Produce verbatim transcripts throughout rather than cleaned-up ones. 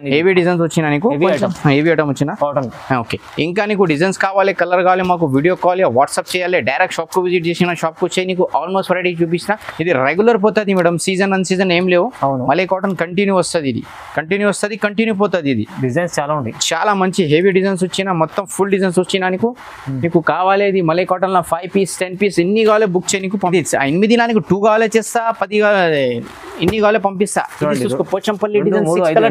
Heavy designs వచ్చినా నీకు heavy item వచ్చినా కాటన్. ఓకే, ఇంకా నీకు డిజైన్స్ కావాలి, కలర్ కావాలి, మాకు వీడియో కాల్ వాట్సాప్ చేయాలి, డైరెక్ట్ షాప్ కు విజిట్ చేసిన షాప్ కు వచ్చి నీకు ఆల్మోస్ట్ వెరైటీ చూపిస్తా. ఇది రెగ్యులర్ పోతుంది మేడం, సీజన్ అన్ సీజన్ ఏం లేవు. మళ్ళీ కాటన్ కంటిన్యూ వస్తుంది, ఇది కంటిన్యూ వస్తుంది, కంటిన్యూ పోతుంది. ఇది డిజైన్స్ చాలా ఉంటాయి, చాలా మంచి హెవీ డిజైన్స్ వచ్చినా, మొత్తం ఫుల్ డిజైన్స్ వచ్చినా నీకు నీకు కావాలి. ఇది మళ్ళీ కాటన్ లో ఫైవ్ పీస్ టెన్ పీస్ ఎన్ని కావాలి బుక్ చేయి, నీకు పంపిస్తా. ఎనిమిది నాకు టూ కావాలి చేస్తా, పది కావాలి ఇన్ని కావాలి పంపిస్తా. పోచంపల్లి డిజైన్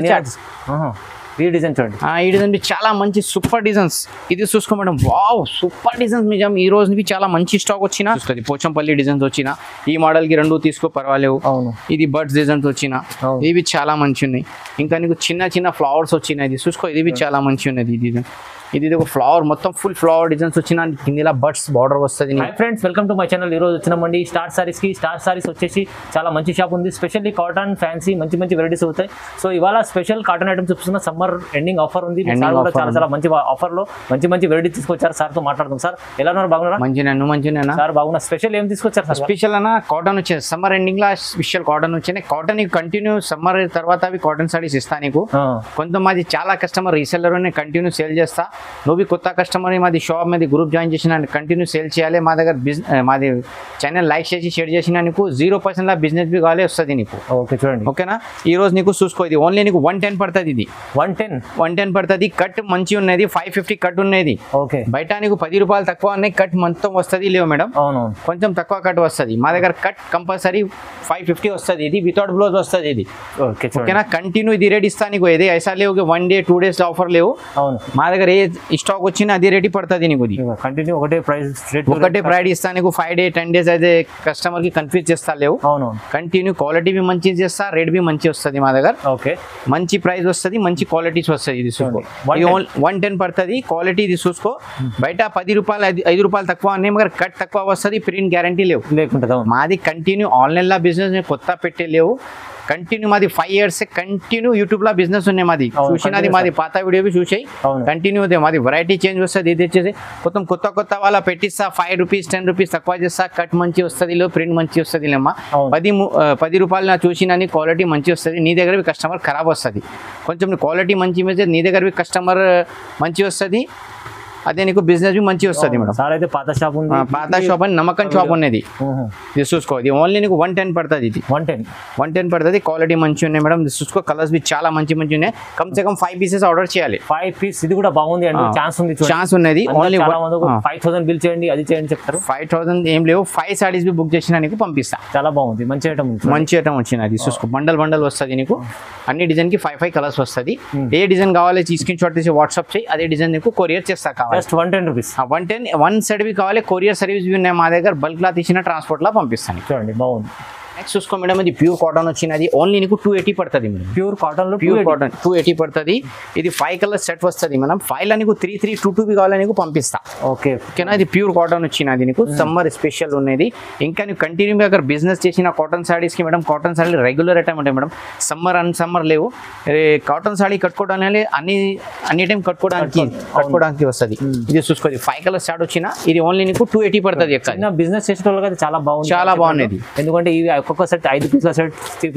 ఈ డిజైన్ చూడండి, ఈ డిజైన్ చాలా మంచి సూపర్ డిజైన్స్. ఇది చూసుకో మేడం, వావ్ సూపర్ డిజైన్స్. నిజం ఈ రోజు చాలా మంచి స్టాక్ వచ్చినా వస్తుంది. పోచంపల్లి డిజైన్స్ వచ్చినా ఈ మోడల్ కి రెండు తీసుకో పర్వాలేవు. అవును, ఇది బర్డ్స్ డిజైన్స్ వచ్చినా ఇవి చాలా మంచి ఉన్నాయి. ఇంకా నీకు చిన్న చిన్న ఫ్లవర్స్ వచ్చినాయి, ఇది చూసుకో, ఇది చాలా మంచి ఉన్నది. ఇది ఇది ఒక ఫ్లవర్, మొత్తం ఫుల్ ఫ్లవర్ డిజైన్స్ వచ్చిన కింద బర్డ్స్ బార్డర్ వస్తుంది. Hi friends, welcome to my channel. ఈ రోజు వచ్చినామండి స్టార్ సారీస్ కి. స్టార్ సారీస్ వచ్చేసి చాలా మంచి షాప్ ఉంది, స్పెషల్లీ కాటన్ ఫ్యాన్సీ మంచి మంచి వెరైటీస్ అవుతాయి. సో ఇవాళ స్పెషల్ కాటన్ ఐటమ్స్ చూపిస్తున్న, సమ్మర్ ఎండింగ్ ఆఫర్ ఉంది. చాలా చాలా మంచి ఆఫర్ లో మంచి మంచి వెరైటీ తీసుకొచ్చారు. సార్ తో మాట్లాడుతాం. సార్ ఎలా ఉన్నారు, బాగున్నారా? మంచిగా మంచిగా సార్ బాగున్నా. స్పెషల్ ఏం తీసుకొచ్చారు సార్? స్పెషల్ అన్న కాటన్ వచ్చేది, సమ్మర్ ఎండింగ్ లా స్పెషల్ కాటన్ వచ్చినాయి. కాటన్ కంటిన్యూ సమ్మర్ తర్వాత అవి కాటన్ సారీస్ ఇస్తా నీకు. కొంతమంది చాలా కస్టమర్ రీసెల్లర్ కంటిన్యూ సేల్ చేస్తా. నువ్వు కొత్త కస్టమర్ మాది షాప్ మీద గ్రూప్ జాయిన్ చేసిన కంటిన్యూ సేల్ చేయాలి. మా దగ్గర బిజినెస్ మాది ఛానల్ లైక్ చేసి షేర్ చేసిన నీకు జీరో పర్సెంట్ లా బిజినెస్ బి కావాలి వస్తుంది నీకు. ఓకే చూడండి, ఓకేనా? ఈ రోజు నీకు చూసుకో, ఇది ఓన్లీ నీకు వన్ టెన్ పడుతుంది. ఇది వన్ టెన్ వన్ టెన్ పడుతుంది. కట్ మంచి ఉన్నది, ఫైవ్ ఫిఫ్టీ కట్ ఉన్నది. ఓకే, బయట నీకు పది రూపాయలు తక్కువ ఉన్నాయి, కట్ మొత్తం వస్తుంది. లేవు మేడం, అవును కొంచెం తక్కువ కట్ వస్తుంది. మా దగ్గర కట్ కంపల్సరీ ఫైవ్ ఫిఫ్టీ వస్తుంది. ఇది వితౌట్ బ్లౌజ్ వస్తుంది. ఇది ఓకేనా? కంటిన్యూ ఇది రేట్ ఇస్తా నీకు. ఏదే ఐసా లేవు, one day two days offer లేవు. అవును, మా దగ్గర ఏ స్టాక్ వచ్చినా అదే రేట్ పడుతుంది నీకు. కంటిన్యూ ఒకటే ప్రైస్, ఒకటే ప్రైడ్ ఇస్తా నీకు. ఫైవ్ డే టెన్ డేస్ అయితే కస్టమర్ కి కన్ఫ్యూజ్ చేస్తా లేవు. అవును, కంటిన్యూ క్వాలిటీ బి మంచి చేస్తా, రేట్ బి మంచి వస్తుంది మా దగ్గర. ఓకే, మంచి ప్రైస్ వస్తుంది, మంచి క్వాలిటీస్ వస్తుంది. ఇది చూసుకో, వన్ టెన్ పడుతుంది. క్వాలిటీ ఇది చూసుకో. బయట పది రూపాయలు ఐదు రూపాయలు తక్కువ అన్నీ, మగర్ కట్ తక్కువ వస్తుంది. ప్రింట్ గ్యారంటీ లేవు లేకుంటుంది. మాది కంటిన్యూ ఆన్లైన్ లా బిజినెస్ కొత్త పెట్టే లేవు. కంటిన్యూ మాది ఫైవ్ ఇయర్స్ కంటిన్యూ యూట్యూబ్ లో బిజినెస్ ఉన్నాయి. మాది చూసినది, మాది పాత వీడియో చూసాయి కంటిన్యూ. మాది వెరైటీ చేంజ్ వస్తుంది. ఇది వచ్చేసి మొత్తం కొత్త కొత్త వాళ్ళ పెట్టిస్తా. ఫైవ్ రూపీస్ టెన్ రూపీస్ తక్కువ చేస్తా. కట్ మంచి వస్తుంది, ప్రింట్ మంచి వస్తుంది. లేమ్మా పది పది రూపాయలు నా చూసినని క్వాలిటీ మంచి వస్తుంది. నీ దగ్గర కస్టమర్ ఖరాబ్ వస్తుంది. కొంచెం క్వాలిటీ మంచి మీద నీ దగ్గర కస్టమర్ మంచి వస్తుంది. అదే నీకు బిజినెస్ బి మంచి వస్తుంది మేడం. సార్ అయితే పాత షాప్ ఉంది, పాత షాప్ అని నమ్మకం షాప్ ఉన్నది. ఇది చూసుకో, ఇది ఓన్లీ నీకు వన్ టెన్ పడుతుంది. ఇది వన్ టెన్ వన్ టెన్ పడుతుంది. క్వాలిటీ మంచి ఉన్నాయి మేడం. చూసుకో, కలర్స్ బి చాలా మంచి మంచి ఉన్నాయి. కమ్ సే కమ్ ఫైవ్ పీసెస్ ఆర్డర్ చేయాలి. ఫైవ్ పీస్ ఇది కూడా బాగుంది అండి, ఛాన్స్ ఉంది, ఛాన్స్ ఉన్నది. ఓన్లీ ఫైవ్ థౌసండ్ బిల్ చేయండి, అది చేయండి చెప్తారు. ఫైవ్ థౌసండ్ ఏం లేవు, ఫైవ్ సారీస్ బి బుక్ చేసినా నీకు పంపిస్తా. చాలా బాగుంది, మంచి ఐటమ్, మంచి ఐటమ్ వచ్చింది. అది చూసుకో, బండల్ బండల్ వస్తుంది నీకు. అన్ని డిజైన్ కి ఫైవ్ ఫైవ్ కలర్స్ వస్తుంది. ఏ డిజైన్ కావాలి స్క్రీన్ షాట్ తీసి వాట్సాప్ చేయి, అదే డిజైన్ నీకు కొరియర్ చేస్తా. కావాలి one ten rupees one ten one side బి కావాలి. కొరియర్ సర్వీస్ బి ఉన్నాయి మా దగ్గర. బల్క్ లా తీసిన ట్రాన్స్పోర్ట్ లా పంపిస్తాను. చూడండి బాగుంది. నెక్స్ట్ చూసుకో మేడం, ఇది ప్యూర్ కాటన్ వచ్చినది. ఓన్లీ నీకు టూ ఎయిటీ పడుతుంది మేడం. ప్యూర్ కాటన్ లో ప్యూర్ కాటన్ టూ ఎయిటీ పడుతుంది. ఇది ఫైవ్ కలర్ సెట్ వస్తుంది మేడం. ఫైవ్ లో నీకు త్రీ త్రీ టూ టూ బి కావాలి నీకు పంపిస్తా. ఓకే ఓకేనా? ఇది ప్యూర్ కాటన్ వచ్చినది నీకు. సమ్మర్ స్పెషల్ ఉన్నది. ఇంకా నీకు కంటిన్యూ అక్కడ బిజినెస్ చేసిన కాటన్ సారీస్ కి madam, cotton sari regular item ఉంటాయి మేడం. సమ్మర్ అన్ సమ్మర్ లేవు. కాటన్ సారీ కట్టుకోవడానికి అన్ని అన్ని టైం కట్టుకోవడానికి కట్టుకోవడానికి వస్తుంది. ఇది చూసుకోండి, ఫైవ్ కలర్ స్టార్ట్ వచ్చిన. ఇది ఓన్లీ నీకు టూ ఎయిటీ పడుతుంది. బిజినెస్ చేసే వాళ్ళకి చాలా బాగుంది, చాలా బాగున్నది. ఎందుకంటే ఇవి ఒక్కొక్క సెట్ ఐదు పీసుల సెట్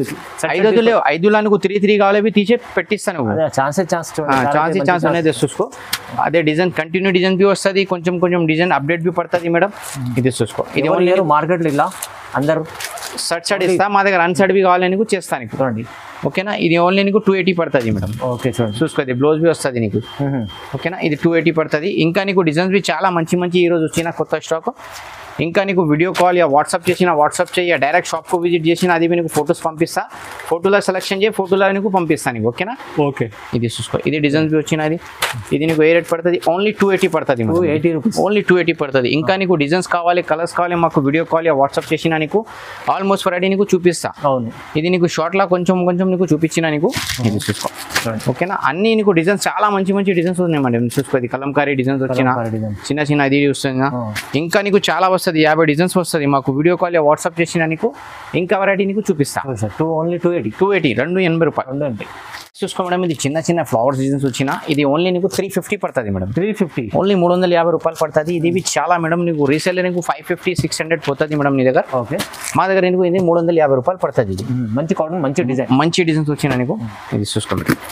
ఐదు ఐదు లేవు, ఐదులో నీకు త్రీ త్రీ కావాలి తీసే పెట్టిస్తాను. ఛాన్స్ ఛాన్స్ ఛాన్స్ ఛాన్స్ అనేది చూసుకో. అదే డిజైన్ కంటిన్యూ డిజైన్ బి వస్తుంది. కొంచెం కొంచెం డిజైన్ అప్డేట్ బి పడుతుంది మేడం. ఇది చూసుకో. ఇది ఓన్లీ మార్కెట్లో ఇలా అందరూ షర్ట్ షర్ట్ ఇస్తా. మా దగ్గర అన్ షర్ట్ బి కావాలి నీకు చేస్తాను చూడండి. ఓకేనా? ఇది ఓన్లీ నీకు టూ ఎయిటీ పడుతుంది మేడం. ఓకే చూడండి, చూసుకో. ఇది బ్లౌజ్ బి వస్తుంది నీకు. ఓకేనా? ఇది టూ ఎయిటీ పడుతుంది. ఇంకా నీకు డిజైన్స్ బి చాలా మంచి మంచి ఈ రోజు వచ్చిన కొత్త స్టాక్. ఇంకా నీకు వీడియో కాల్ యా వాట్సాప్ చేసిన వాట్సాప్ చేయ, డైరెక్ట్ షాప్కు విజిట్ చేసిన అది నీకు ఫొటోస్ పంపిస్తా. ఫోటోలో సెలెక్షన్ చేయి, ఫోటోలో నీకు పంపిస్తాను నీకు. ఓకేనా? ఓకే. ఇది చూసుకో, ఇది డిజైన్స్ బి వచ్చినది. ఇది నీకు ఏ రేట్ పడుతుంది? ఓన్లీ టూ ఎయిటీ పడుతుంది. Two eighty rupees only two eighty పడుతుంది. ఇంకా నీకు డిజైన్స్ కావాలి, కలర్స్ కావాలి, మాకు వీడియో కాల్ యా వాట్సాప్ చేసిన నీకు ఆల్మోస్ట్ వెరైటీ నీకు చూపిస్తా. అవును, ఇది నీకు షార్ట్లో కొంచెం కొంచెం నీకు చూపించిన నీకు. ఇది చూసుకో. ఓకేనా? అన్ని నీకు డిజైన్స్ చాలా మంచి మంచి డిజైన్స్ ఉన్నాయి మేడం. చూసుకో, ఇది కలంకారీ డిజైన్స్ వచ్చిన చిన్న చిన్న ఇది చూస్తున్నా. ఇంకా నీకు చాలా వస్తుంది, యాభై డిజైన్స్ వస్తుంది. మాకు వీడియో కాల్ వాట్సాప్ చేసిన నీకు ఇంకా వెరైటీ నీకు చూపిస్తా. Two only two eighty two eighty రెండు ఎనభై రూపాయలు అంటే చూసుకో మేడం. ఇది చిన్న చిన్న ఫ్లవర్స్ డిజైన్స్ వచ్చిన. ఇది ఓన్లీ నీకు త్రీ ఫిఫ్టీ పడుతుంది మేడం. త్రీ ఫిఫ్టీ ఓన్లీ మూడు వందల యాభై రూపాయలు పడుతుంది. ఇది చాలా మేడం నీకు రీసేల్ నీకు ఫైవ్ ఫిఫ్టీ సిక్స్ హండ్రెడ్ పోతుంది మేడం నీ దగ్గర. ఓకే, మా దగ్గర నీకు ఇది మూడు వందల యాభై రూపాయలు పడుతుంది. ఇది మంచి కాటన్, మంచి డిజైన్, మంచి డిజైన్స్ వచ్చిన నీకు. ఇది చూసుకో మేడం.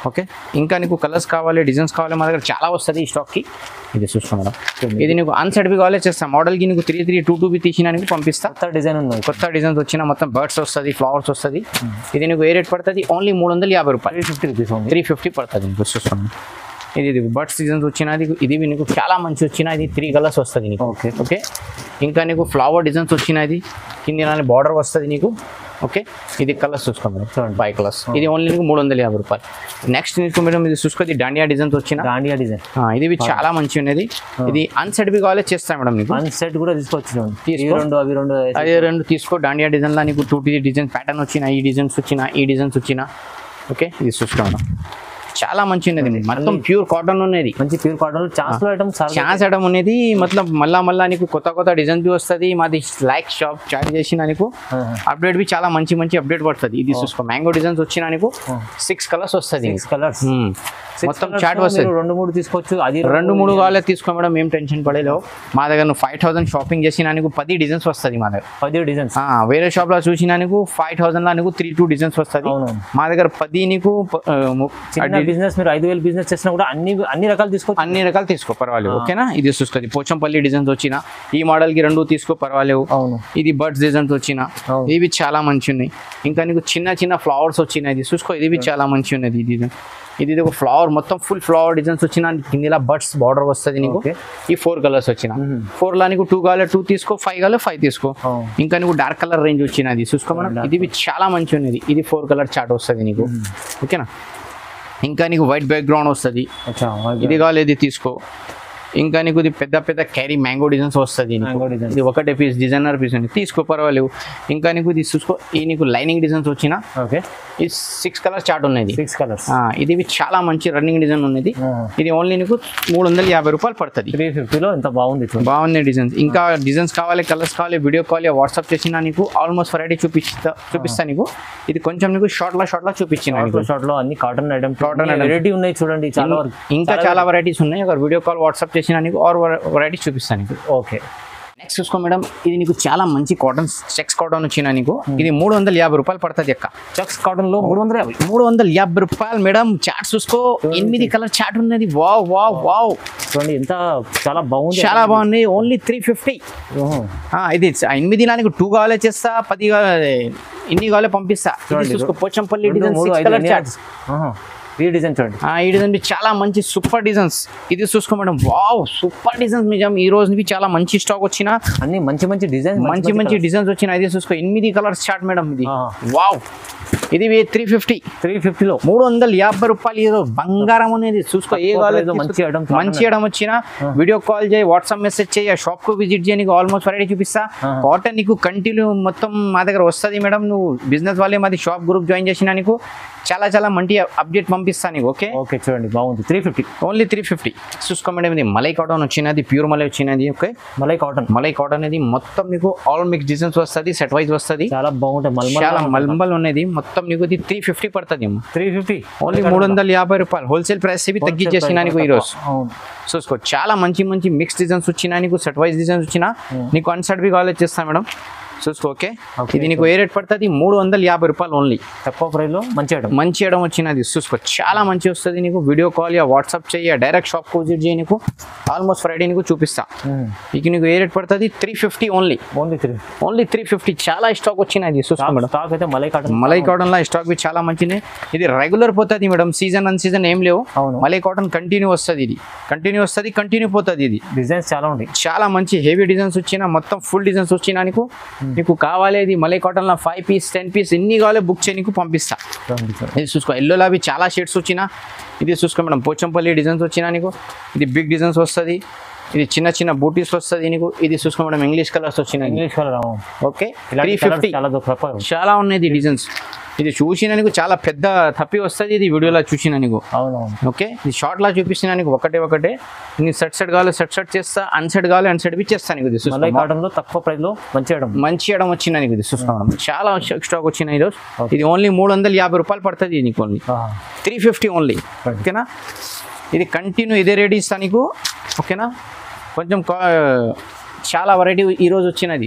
ఓకే ఇంకా నీకు కలర్స్ కావాలి డిజైన్స్ కావాలి మా దగ్గర చాలా వస్తుంది ఈ స్టాక్కి. ఇది చూసుకో మేడం, ఇది నీకు అన్సైడ్ బి కావాలి చేస్తాం మోడల్కి నీకు త్రీ త్రీ టూ టూ బి తీసిన నీకు పంపిస్తా. కొత్త డిజైన్ ఉన్నాయి, కొత్త డిజైన్స్ వచ్చిన మొత్తం బర్డ్స్ వస్తుంది ఫ్లవర్స్ వస్తుంది. ఇది నీకు ఏ రేట్ పడుతుంది ఓన్లీ మూడు వందల యాభై రూపాయలు three fifty rupees three fifty పడుతుంది నీకు చూసుకోండి. ఇది ఇది బర్డ్స్ డిజైన్స్ వచ్చినది ఇది నీకు చాలా మంచి వచ్చిన ఇది త్రీ కలర్స్ వస్తుంది నీకు. ఓకే ఓకే ఇంకా నీకు ఫ్లవర్ డిజైన్స్ వచ్చినది కింది బార్డర్ వస్తుంది నీకు. ఓకే ఇది కలర్స్ చూసుకోండి మేడం, చూడండి ఫైవ్ కలర్స్. ఇది ఓన్లీ నీకు మూడు వందల యాభై రూపాయలు. నెక్స్ట్ నీకు మేడం ఇది చూసుకోండి డాండియా డిజైన్స్ వచ్చిన డాండియా డిజైన్, ఇది చాలా మంచి ఉన్నది. ఇది అన్సెట్ బి కాలేజ్ చేస్తాం మేడం నీకు. అన్సెట్ కూడా తీసుకోవచ్చు రెండు అవి రెండు అదే రెండు తీసుకో. డాండియా డిజైన్లో నీకు టూ టీ డిజైన్ ప్యాటర్న్ వచ్చిన ఈ డిజైన్స్ వచ్చిన ఈ డిజైన్స్ వచ్చిన. ఓకే ఇది చూసుకో మేడం చాలా మంచి ఉన్నది మొత్తం ప్యూర్ కాటన్ ఉన్నది, మంచి pure cotton chance item chance item ఉన్నది. మతలబ్ మళ్ళా మళ్ళా నీకు కొత్త కొత్త డిజైన్ బి వస్తుంది. మాది లైక్ షాప్ చాట్ చేసిన నీకు అప్డేట్ బి చాలా మంచి మంచి అప్డేట్ పడుతుంది. ఇది చూసుకో మ్యాంగో డిజైన్స్ వచ్చిన నీకు సిక్స్ కలర్స్ వస్తుంది, సిక్స్ కలర్స్ మొత్తం చాట్ వస్తుంది. రెండు మూడు తీసుకోవచ్చు, అది రెండు మూడు కావాలి తీసుకో మేడం, ఏం టెన్షన్ పడేలో. మా దగ్గర నువ్వు ఫైవ్ థౌసండ్ షాపింగ్ చేసిన నీకు పది డిజైన్స్ వస్తుంది మా దగ్గర. పది డిజైన్స్ వేరే షాప్ లో చూసిన నీకు ఫైవ్ థౌసండ్ లో నీకు త్రీ టూ డిజైన్స్ వస్తుంది. మా దగ్గర పది నీకు బిజినెస్ మీరు ఐదు వేలు బిజినెస్ చేసినా కూడా అన్ని అన్ని రకాలు తీసుకో అన్ని రకాలు తీసుకో పర్వాలేదు. ఓకేనా ఇది చూస్తుంది పోచంపల్లి డిజైన్స్ వచ్చిన ఈ మోడల్ కి రెండు తీసుకో పర్వాలేవు. అవును ఇది బర్డ్స్ డిజైన్స్ వచ్చిన ఇవి చాలా మంచి ఉన్నాయి. ఇంకా నీకు చిన్న చిన్న ఫ్లవర్స్ వచ్చినాయి ఇది చూసుకో, ఇది చాలా మంచి ఉన్నది. ఇది ఇది ఒక ఫ్లవర్ మొత్తం ఫుల్ ఫ్లవర్ డిజైన్స్ వచ్చిన కిందిలా బర్డ్స్ బార్డర్ వస్తుంది నీకు. ఈ ఫోర్ కలర్స్ వచ్చిన ఫోర్ లా నీకు టూ కావాలి టూ తీసుకో, ఫైవ్ కావాలి ఫైవ్ తీసుకో. ఇంకా నీకు డార్క్ కలర్ రేంజ్ వచ్చినది చూసుకో మేడం, ఇది చాలా మంచి ఉన్నది. ఇది ఫోర్ కలర్ చార్ట్ వస్తుంది నీకు. ఓకేనా ఇంకా నీకు వైట్ బ్యాక్గ్రౌండ్ వస్తుంది, ఇది కావాలి ఇది తీసుకో. ఇంకా నీకు ఇది పెద్ద పెద్ద క్యారీ మ్యాంగో డిజైన్స్ వస్తుంది, ఇది ఒకటే పీస్ డిజైనర్ పీస్ ఉంది తీసుకో పర్వాలేవు. ఇంకా నీకు ఇది చూసుకో ఈ నీకు లైనింగ్ డిజైన్స్ వచ్చిన ఓకే ఈ సిక్స్ కలర్ చార్ట్ ఉన్నది, సిక్స్ కలర్స్ ఇది చాలా మంచి రన్నింగ్ డిజైన్ ఉన్నది. ఇది ఓన్లీ నీకు మూడు వందల యాభై రూపాయలు పడుతుంది. త్రీ ఫిఫ్టీలో ఎంత బాగుంది బాగుంది డిజైన్స్. ఇంకా డిజైన్స్ కావాలి కలర్స్ కావాలి వీడియో కాల్ వాట్సాప్ చేసిన నీకు ఆల్మోస్ట్ వెరైటీ చూపిస్తా చూపిస్తా నీకు. ఇది కొంచెం నీకు షార్ట్ లా షార్ట్ లా చూపించిన షార్ట్ లో అన్ని కాటన్ ఐటమ్ కాటన్ వెరైటీ ఉన్నాయి చూడండి, చాలా ఇంకా చాలా వెరైటీస్ ఉన్నాయి. ఒక వీడియో కాల్ వాట్సాప్ చేసిన నీకు ఆర్ వెరైటీస్ చూపిస్తాను నీకు. ఓకే నెక్స్ట్ చూసుకో మేడం, ఇది నీకు చాలా మంచి కాటన్ చెక్స్ కాటన్ వచ్చిన నీకు. ఇది మూడు వందల యాభై రూపాయలు పడుతుంది అక్క. చెక్స్ కాటన్ లో మూడు వందల యాభై మూడు వందల యాభై రూపాయలు మేడం. చాట్ చూసుకో ఎనిమిది కలర్ చాట్ ఉన్నది. వావ్ వావ్ వావ్ చూడండి ఎంత చాలా బాగుంది, చాలా బాగుంది. Only three fifty. ఇది ఎనిమిది నాలుగు టూ కావాలి చేస్తా, పది కావాలి ఇన్ని కావాలి పంపిస్తా. చూసుకో Pochampally design six colour charts. ఈ డిజైన్ చూడండి, ఈ డిజైన్ చాలా మంచి సూపర్ డిజైన్స్. ఇది చూసుకో మేడం వావ్ సూపర్ డిజైన్స్. నిజం ఈ రోజు చాలా మంచి స్టాక్ వచ్చిన అన్ని మంచి మంచి డిజైన్ మంచి మంచి డిజైన్స్ వచ్చిన. ఇది చూసుకో ఎనిమిది కలర్స్ చార్ట్ మేడం. ఇది వావ్ ఇది త్రీ ఫిఫ్టీ త్రీ ఫిఫ్టీలో మూడు వందల యాభై రూపాయలు. ఏదో బంగారం అనేది చూసుకో ఏ మంచి మంచి ఇవ్వడం వచ్చిన వీడియో కాల్ చేయి వాట్సాప్ మెసేజ్ చేయి షాప్ కు విజిట్ చేయి, నీకు ఆల్మోస్ట్ వెరైటీ చూపిస్తా. కాటన్ నీకు కంటిన్యూ మొత్తం మా దగ్గర వస్తుంది మేడం. నువ్వు బిజినెస్ వాళ్ళే మాది షాప్ గ్రూప్ జాయిన్ చేసిన నీకు చాలా చాలా మంచి అప్డేట్ పంపిస్తా నీకు. ఓకే ఓకే చూడండి బాగుంది. Three fifty only three fifty చూసుకో మేడం. ఇది మలై కాటన్ వచ్చినది, ప్యూర్ మలై వచ్చినది. Okay malai cotton malai cotton అనేది మొత్తం నీకు ఆల్ మిక్స్ డిజైన్స్ వస్తుంది, సెట్ వైజ్ వస్తుంది. చాలా బాగుంటుంది, చాలా మల్మల్ ఉన్నది మొత్తం నీకు. ఇది త్రీ ఫిఫ్టీ పడుతుంది ఏమో. త్రీ ఫిఫ్టీ ఓన్లీ మూడు వందల యాభై రూపాయలు హోల్సేల్ ప్రైస్ తగ్గించేసిన నీకు ఈ రోజు. చూసుకో చాలా మంచి మంచి మిక్స్ డిజైన్స్ వచ్చినా నీకు, సెట్ వైజ్ డిజైన్స్ వచ్చినా నీకు అన్సెట్ బి కాలేజ్ చేస్తాను మేడం. చూసుకో ఓకే ఇది నీకు ఏ రేట్ పడుతుంది మూడు వందల యాభై రూపాయలు ఓన్లీ. తక్కువ ప్రైస్ లో మంచి ఐటమ్ మంచి ఐటమ్ వచ్చినది. చూసుకో చాలా మంచి వస్తుంది నీకు. వీడియో కాల్ యా వాట్సాప్ చేయ డైరెక్ట్ షాప్ కు విజిట్ చేయి, నీకు ఆల్మోస్ట్ ఫ్రైడే నీకు చూపిస్తా. ఇక నీకు ఏ రేట్ పడుతుంది three fifty only. Only three only three fifty చాలా స్టాక్ వచ్చినది. చూసుకో మేడం స్టాక్ అయితే మలై కాటన్ మలై కాటన్ లా స్టాక్ బి చాలా మంచిది. ఇది రెగ్యులర్ పోతుంది మేడం, సీజన్ అన్ సీజన్ ఏం లేవు. మలై కాటన్ కంటిన్యూ వస్తుంది, ఇది కంటిన్యూ వస్తుంది కంటిన్యూ పోతుంది. ఇది డిజైన్స్ చాలా ఉంటాయి, చాలా మంచి హెవీ డిజైన్స్ వచ్చినా మొత్తం ఫుల్ డిజైన్స్ వచ్చినా నీకు. నీకు కావాలి ఇది మలై కాటన్ లో ఫైవ్ పీస్ టెన్ పీస్ ఎన్ని కావాలి బుక్ చేయ నీకు పంపిస్తా. ఇది చూసుకో ఎల్లోలా అవి చాలా షేడ్స్ వచ్చినా. ఇది చూసుకో మేడం పోచంపల్లి డిజైన్స్ వచ్చినా నీకు. ఇది బిగ్ డిజైన్స్ వస్తుంది, ఇది చిన్న చిన్న బూటీస్ వస్తుంది నీకు. ఇది చూసుకో మేడం ఇంగ్లీష్ కలర్స్ వచ్చినాయి. English colour okay three fifty చాలా ఉన్నాయి డిజైన్స్. ఇది చూసిన నీకు చాలా పెద్ద తప్పి వస్తుంది. ఇది వీడియోలో చూసిన నీకు. ఓకే ఇది షార్ట్ లా చూపిస్తున్నా నీకు ఒకటే ఒకటే. నీకు సెట్ సెట్ కావాలి సెట్ సెట్ చేస్తా, అన్సెట్ కావాలి అన్సెట్ బి చేస్తా నీకు. కాటన్ లో తక్కువ ప్రైస్ లో మంచి ఇవ్వడం మంచి ఇవ్వడం వచ్చిన నీకు. ఇది చూసుకోవడం చాలా స్టాక్ వచ్చినాయి ఈరోజు. ఇది ఓన్లీ మూడు వందల యాభై రూపాయలు పడుతుంది నీకు. Only three fifty only. ఓకేనా ఇది కంటిన్యూ ఇదే రేట్ ఇస్తా నీకు. ఓకేనా కొంచెం చాలా వెరైటీ ఈ రోజు వచ్చినది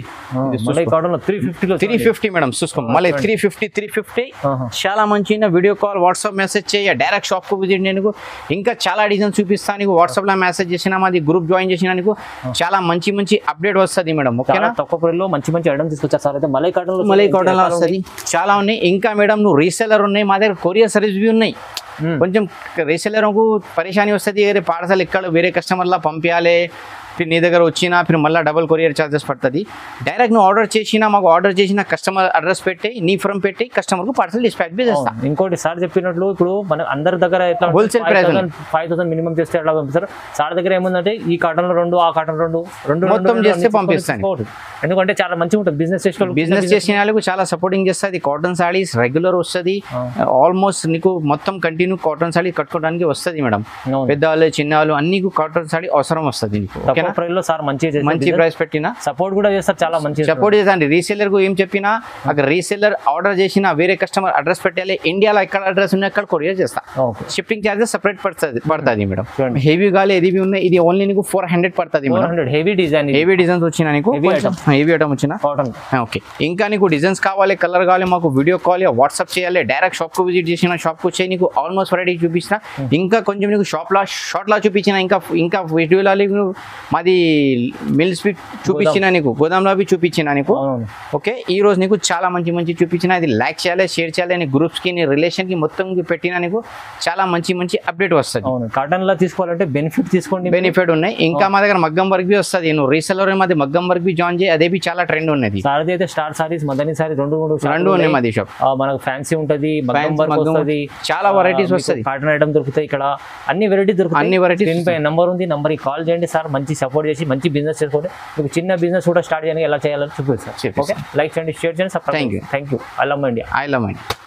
కాటన్ త్రీ ఫిఫ్టీలో త్రీ ఫిఫ్టీ మేడం చూసుకో మళ్ళీ త్రీ ఫిఫ్టీ త్రీ ఫిఫ్టీ చాలా మంచి వీడియో కాల్ వాట్సాప్ మెసేజ్ చేయ డైరెక్ట్ షాప్ కు విజిట్ నేను ఇంకా చాలా డిజైన్ చూపిస్తాను నీకు వాట్సాప్ లో మెసేజ్ చేసినా మాది గ్రూప్ జాయిన్ చేసినా నీకు చాలా మంచి మంచి అప్డేట్ వస్తుంది మేడం ఓకేనా తక్కువ ప్రైస్లో మంచి మంచి ఐటమ్ తీసుకొచ్చారు సార్ అయితే మలై కాటన్ లో మలై కాటన్ లో వస్తుంది చాలా ఉన్నాయి ఇంకా మేడం నువ్వు రీసెలర్ ఉన్నాయి మా దగ్గర కొరియర్ సర్వీస్ బి ఉన్నాయి కొంచెం రీసెలర్కు పరేషాని వస్తుంది వేరే పార్సల్ ఇక్కడ వేరే కస్టమర్లా పంపించాలి फिर నీ దగ్గర వచ్చినా फिर మళ్ళీ డబుల్ కొరియర్ చార్జెస్ పడుతుంది డైరెక్ట్ నువ్వు ఆర్డర్ చేసినా మాకు ఆర్డర్ చేసిన కస్టమర్ అడ్రస్ పెట్టి నీ ఫ్రమ్ పెట్టి కస్టమర్కు పార్సల్ డిస్పాచ్ చేస్తా ఇంకోటి సార్ చెప్పినట్లు ఇప్పుడు మన అందరి దగ్గర ఎట్లా wholesale price five thousand minimum చేస్తే ఎట్లా పంపిస్తారు సార్ దగ్గర ఏముందంటే ఈ కాటన్ లో రెండు ఆ కాటన్ రెండు రెండు మొత్తం చేస్తే పంపిస్తాను ఎందుకంటే చాలా మంచిగా ఉంటుంది బిజినెస్ చేసే బిజినెస్ చేసిన వాళ్ళకు చాలా సపోర్టింగ్ చేస్తుంది కాటన్ సారీస్ రెగ్యులర్ వస్తుంది ఆల్మోస్ట్ నీకు మొత్తం కంటిన్యూ కాటన్ సారీ కట్టుకోవడానికి వస్తుంది మేడం పెద్దవాళ్ళు చిన్నవాళ్ళు అన్ని కాటన్ సారీ అవసరం వస్తుంది నీకు ప్రైస్ లో సార్ మంచి మంచి ప్రైస్ పెట్టినా సపోర్ట్ కూడా చేస్తారు చాలా మంచి సపోర్ట్ చేస్తాండి రీసెల్లర్ కు ఏం చెప్పినా అక్కడ రీసెల్లర్ ఆర్డర్ చేసిన వేరే కస్టమర్ అడ్రస్ పెట్టాలి ఇండియాలో ఎక్కడ అడ్రస్ ఉన్నాయి అక్కడ కొరియర్ చేస్తా షిప్పింగ్ చార్జెస్ సెపరేట్ పడుతుంది పడుతుంది మేడం హెవీ గాలి ఇది ఉన్నాయి ఇది ఓన్లీ నీకు ఫోర్ హండ్రెడ్ పడుతుంది హెవీ డిజైన్ హెవీ డిజైన్స్ వచ్చినా నీకు హెవీ ఐటమ్ వచ్చినా ఓకే ఇంకా నీకు డిజైన్స్ కావాలి కలర్ కావాలి మాకు వీడియో కాల్ వాట్సాప్ చేయాలి డైరెక్ట్ షాప్ కు విజిట్ చేసిన షాప్ కు వచ్చి నీకు ఆల్మోస్ట్ వెరైటీ చూపించిన ఇంకా కొంచెం నీకు షాప్ లా షార్ట్ లా చూపించిన ఇంకా ఇంకా వీడియోలో మాది మిల్స్ బి చూపించిన నీకు గోదాంలో బి చూపించిన నీకు ఓకే ఈ రోజు నీకు చాలా మంచి మంచి చూపించిన అది లైక్ చేయాలి షేర్ చేయాలి నీ గ్రూప్స్ కి నీ రిలేషన్ కి మొత్తం పెట్టినా నీకు చాలా మంచి మంచి అప్డేట్ వస్తుంది కాటన్ లో తీసుకోవాలంటే బెనిఫిట్ తీసుకోండి బెనిఫిట్ ఉన్నాయి ఇంకా మా దగ్గర మగ్గం వర్క్ బి వస్తుంది నువ్వు రీసెలర్ మాది మగ్గం వర్క్ బి జాయిన్ చేయి అదే బి చాలా ట్రెండ్ ఉన్నది సార్ అయితే స్టార్ సారీస్ మదనీ సారీ రెండు మూడు రెండు ఉన్నాయి మాది షాప్ మనకు ఫ్యాన్సీ ఉంటది మగ్గం వర్క్ వస్తుంది చాలా వెరైటీస్ వస్తుంది కాటన్ ఐటమ్ దొరుకుతాయి ఇక్కడ అన్ని వెరైటీ దొరుకుతాయి అన్ని వెరైటీస్ దీనిపై నంబర్ ఉంది నంబర్ కి కాల్ చేయండి సార్ మంచి సపోర్ట్ చేసి మంచి బిజినెస్ చేసుకోండి మీకు చిన్న బిజినెస్ కూడా స్టార్ట్ చేయడానికి ఎలా చేయాలని చూపిస్తారు ఓకే లైక్ చేయండి షేర్ చేయండి subscribe thank you I love India I love India